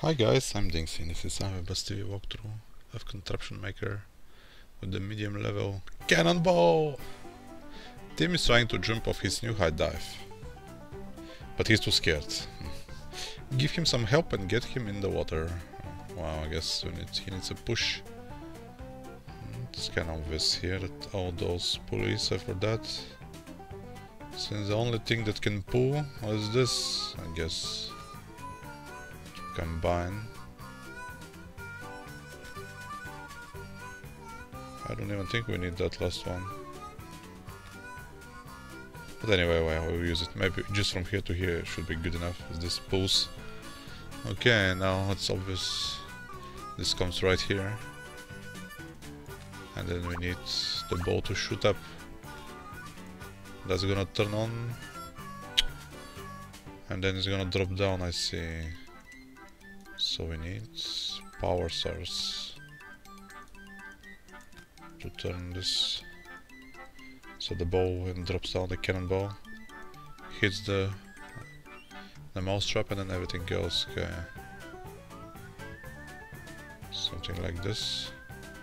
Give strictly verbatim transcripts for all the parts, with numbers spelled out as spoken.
Hi guys, I'm Dingsy and this is Best T V walkthrough of Contraption Maker with the medium level Cannonball! Tim is trying to jump off his new high dive, but he's too scared. Give him some help and get him in the water. Wow, I guess we need, he needs a push. It's kind of obvious here that all those pulleys are for that. Since the only thing that can pull is this, I guess. Combine. I don't even think we need that last one. But anyway, well, we'll use it. Maybe just from here to here should be good enough with this pulse. Okay, now it's obvious. This comes right here. And then we need the ball to shoot up. That's gonna turn on. And then it's gonna drop down, I see. So we need power source to turn this so the ball, when it drops down, the cannonball hits the the mousetrap and then everything goes. Okay, something like this.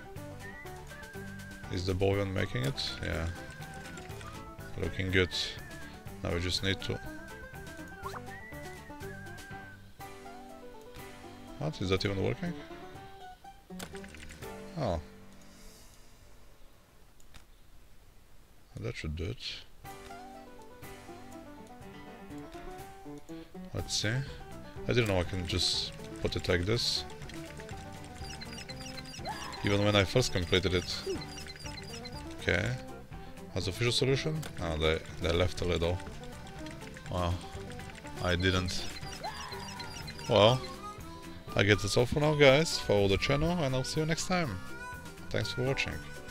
Is the ball even making it? Yeah, looking good. Now we just need to. What? Is that even working? Oh. That should do it. Let's see. I didn't know I can just put it like this. Even when I first completed it. Okay. As official solution? Oh, they, they left a little. Wow. I didn't. Well. I guess that's all for now, guys. Follow the channel and I'll see you next time. Thanks for watching.